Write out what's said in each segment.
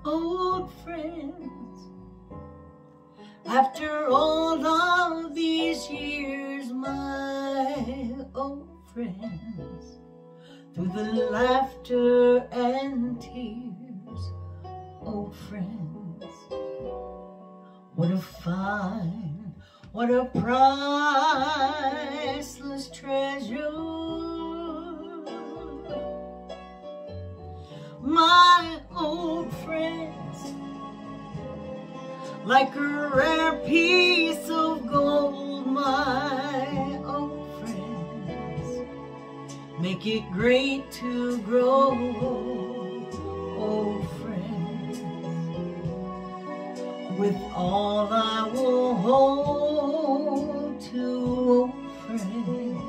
old friends. After all of these years, my old friends, through the laughter and tears, old friends, what a find, what a priceless treasure. My old friends, like a rare piece of gold, my old friends, make it great to grow, old friends. With all I will hold to, old friends.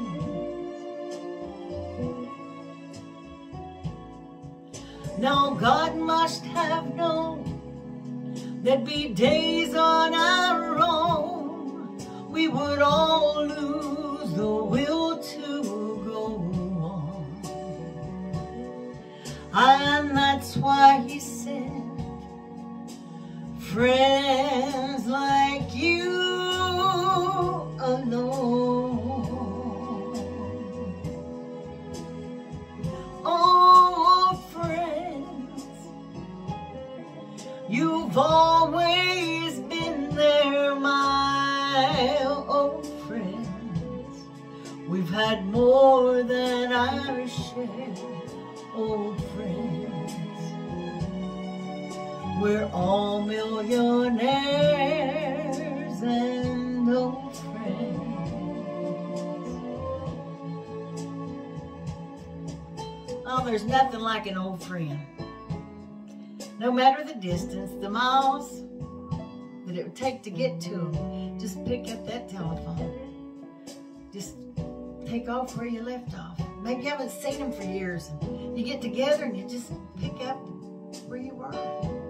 Now God must have known there'd be days on our own we would all lose the will to go on. And that's why He sent friends like you alone. Oh, friends, you've always been there, my old friends. We've had more than our share, old friends. We're all millionaires and old friends. Oh, there's nothing like an old friend. No matter the distance, the miles that it would take to get to them, just pick up that telephone. Just take off where you left off. Maybe you haven't seen them for years. And you get together and you just pick up where you were.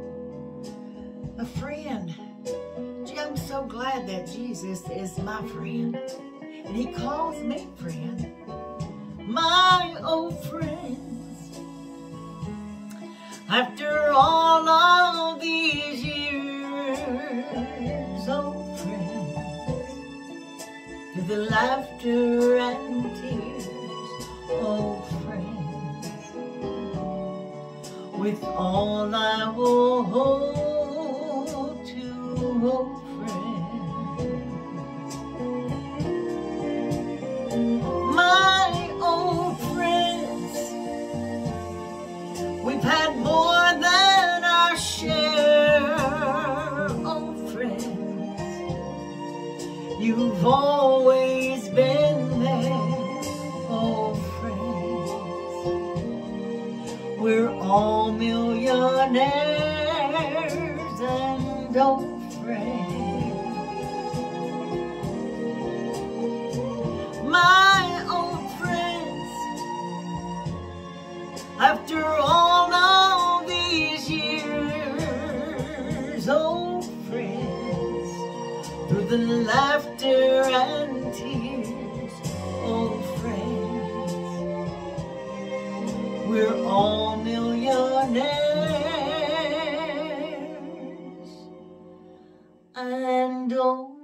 A friend. Gee, I'm so glad that Jesus is my friend. And He calls me friend. My old friends. After all of these years, old friends, through the laughter and tears, old friends, with all I will hold to, old friends. My old friends, we've had more than our share, old friends. You've always been there, old friends. We're all millionaires and old friends. My old friends, after all of these years, old friends, through the laughter and tears, old friends, we're all millionaires and old